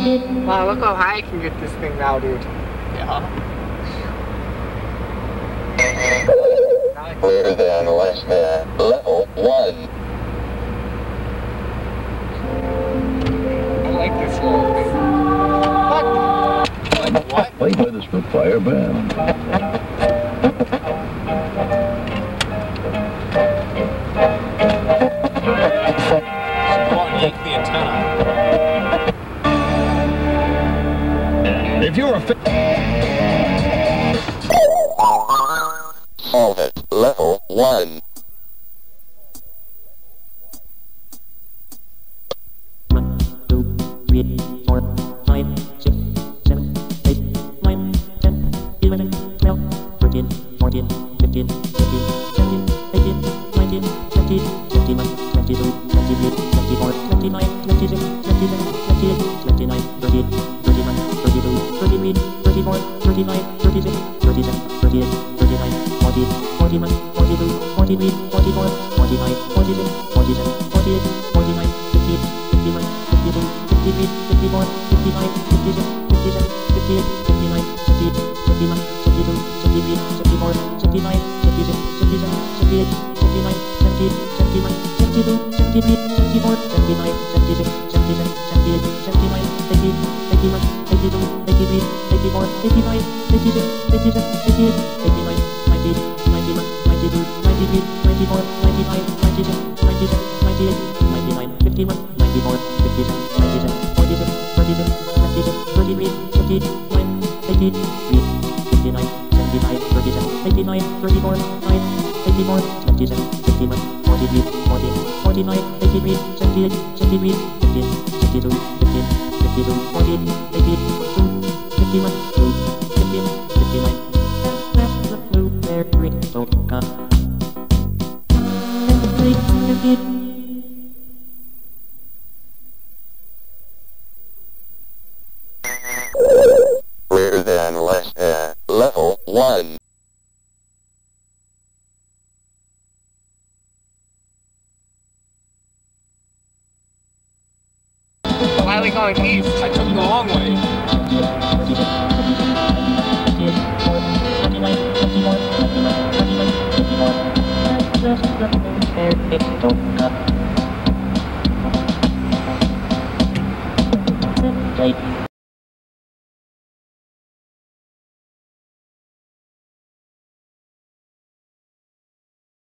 Wow, look how high I can get this thing now, dude. Yeah. Greater than or less than level 1. I like this little thing. What? What? Played by the Spitfire Band. Go out and yank the antenna. If you're a Solve it. Level 1. Greater than or less than level 1. Why are we going east? I took the long way. Polka.